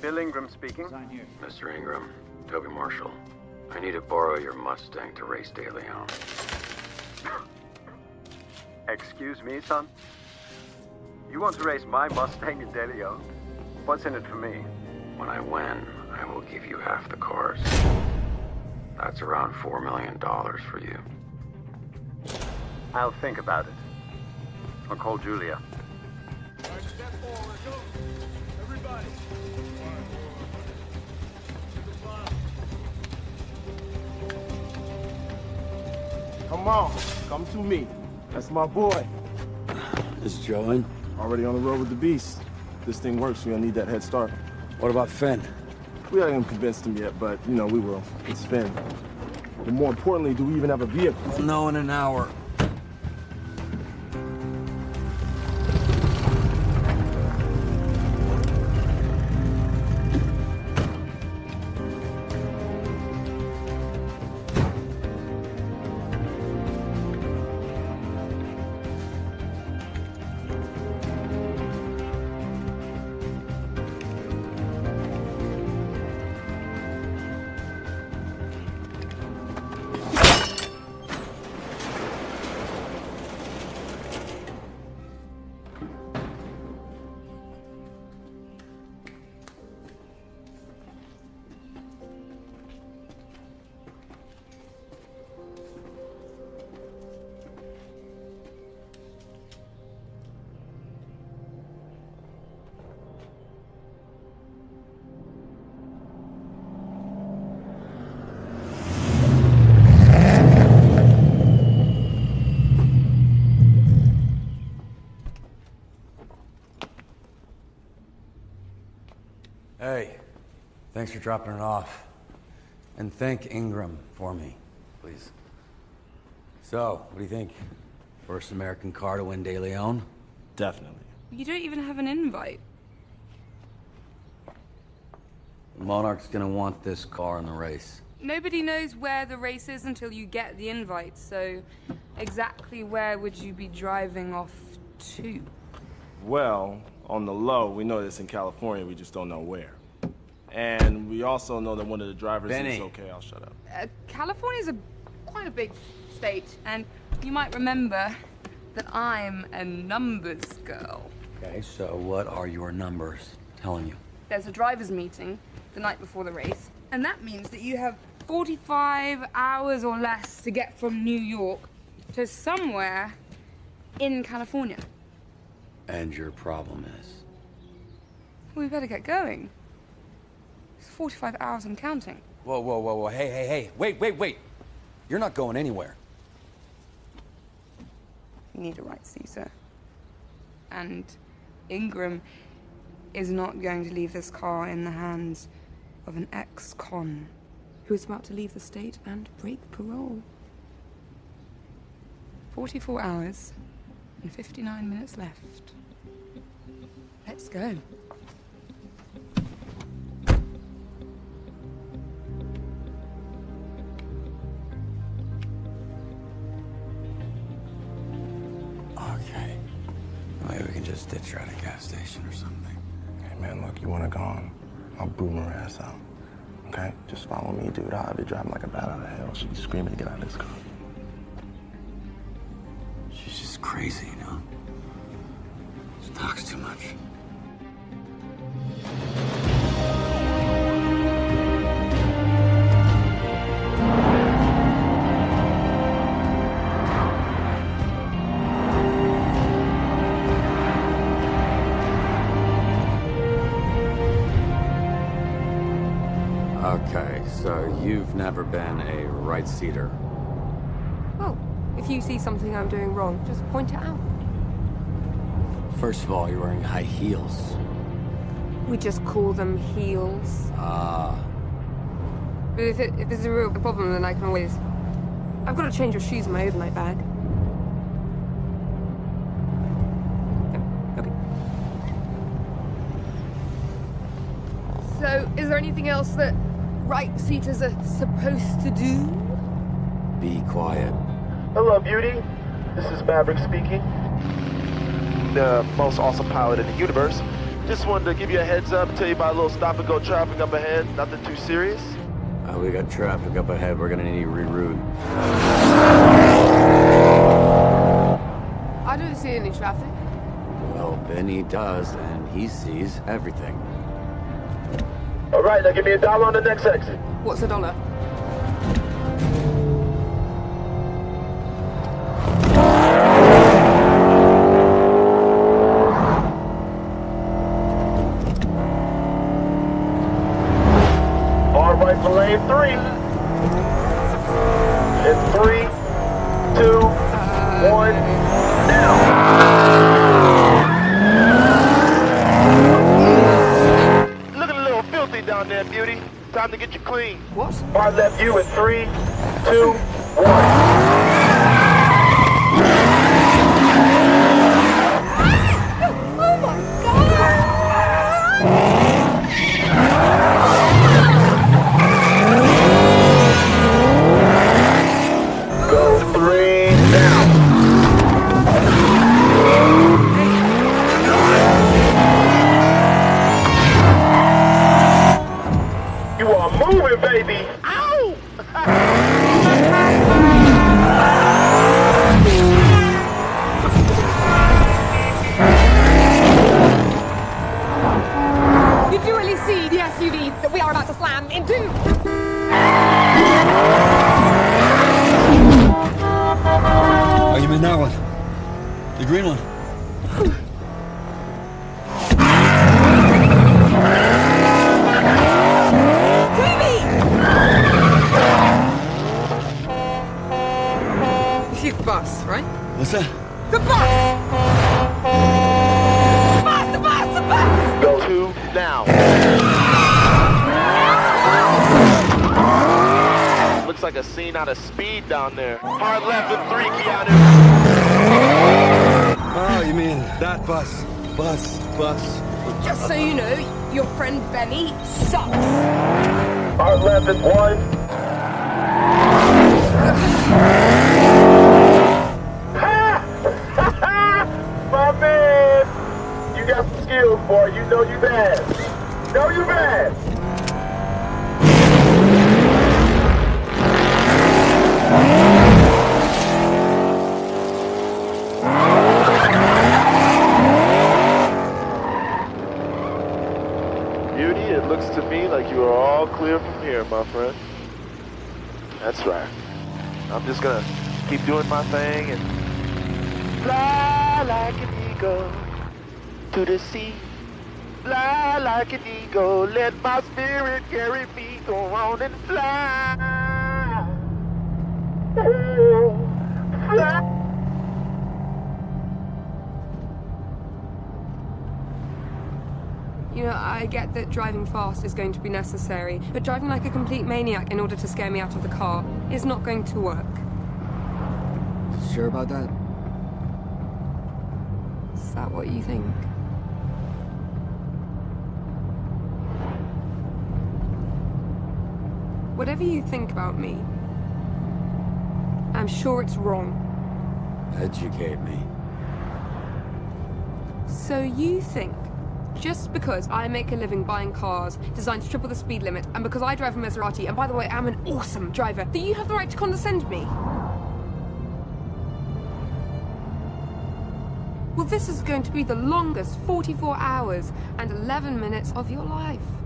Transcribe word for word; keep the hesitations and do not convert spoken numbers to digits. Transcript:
Bill Ingram speaking. Mister Ingram, Toby Marshall. I need to borrow your Mustang to race Deleon. Excuse me, son? You want to race my Mustang in Deleon? What's in it for me? When I win, I will give you half the cars. That's around four million dollars for you. I'll think about it. I'll call Julia. All right, step forward, go. Everybody. Come on, come to me. That's my boy. Is Joe in? Already on the road with the beast. If this thing works, we're gonna need that head start. What about Finn? We haven't convinced him yet, but, you know, we will. It's Finn. But more importantly, do we even have a vehicle? We'll know in an hour. Hey, thanks for dropping it off. And thank Ingram for me, please. So, what do you think? First American car to win Deleon? Definitely. You don't even have an invite. The Monarch's gonna want this car in the race. Nobody knows where the race is until you get the invite, so exactly where would you be driving off to? Well, on the low, we know this in California, we just don't know where. And we also know that one of the drivers Benny. is... Okay, I'll shut up. Uh, California's a quite a big state, and you might remember that I'm a numbers girl. Okay, so what are your numbers telling you? There's a driver's meeting the night before the race, and that means that you have forty-five hours or less to get from New York to somewhere in California. And your problem is? Well, we better get going. It's forty-five hours and counting. Whoa, whoa, whoa, whoa, hey, hey, hey, wait, wait, wait. You're not going anywhere. You need a right Caesar. And Ingram is not going to leave this car in the hands of an ex-con who is about to leave the state and break parole. forty-four hours and fifty-nine minutes left. Let's go. Okay. Maybe we can just ditch her at a gas station or something. Hey, man, look, you wanna go on? I'll boom her ass out. Okay? Just follow me, dude. I'll be driving like a bat out of hell. She'll be screaming to get out of this car. She's just crazy, you know? She talks too much. Okay, so you've never been a right-seater. Well, if you see something I'm doing wrong, just point it out. First of all, you're wearing high heels. We just call them heels. Ah. But if, it, if there's a real problem, then I can always... I've got to change your shoes in my overnight bag. Okay. So, is there anything else that right-seaters are supposed to do? Be quiet. Hello, beauty. This is Maverick speaking. The most awesome pilot in the universe. Just wanted to give you a heads up, tell you about a little stop-and-go traffic up ahead. Nothing too serious. Uh, we got traffic up ahead. We're gonna need to reroute. I don't see any traffic. Well, Benny does, and he sees everything. All right, now give me a dollar on the next exit. What's a dollar? All right for lane three. In three, two, one, now. Looking a little filthy down there, beauty. Time to get you clean. What? Hard left you in three, two, one. Oh my god! Go three, now. You are moving, baby. Ow! Did you really see the S U V that we are about to slam into? Oh, you mean that one? The green one? You see the bus, right? What's that? The bus! The bus! The bus! The bus! Go two, now. Looks like a scene out of Speed down there. Hard left in three, Keanu. Oh, you mean that bus? Bus, bus. Just so you know, your friend Benny sucks. Hard left in one. My man! You got some skills, boy. You know you bad. Know you bad. Beauty, it looks to me like you are all clear from here, my friend. That's right. I'm just gonna keep doing my thing and fly like an eagle to the sea. Fly like an eagle, let my spirit carry me. Go on and fly. Fly. You know, I get that driving fast is going to be necessary, but driving like a complete maniac in order to scare me out of the car is not going to work. Sure about that? Is that what you think? Whatever you think about me, I'm sure it's wrong. Educate me. So you think, just because I make a living buying cars designed to triple the speed limit, and because I drive a Maserati, and by the way, I'm an awesome driver, that you have the right to condescend me? Well, this is going to be the longest forty-four hours and eleven minutes of your life.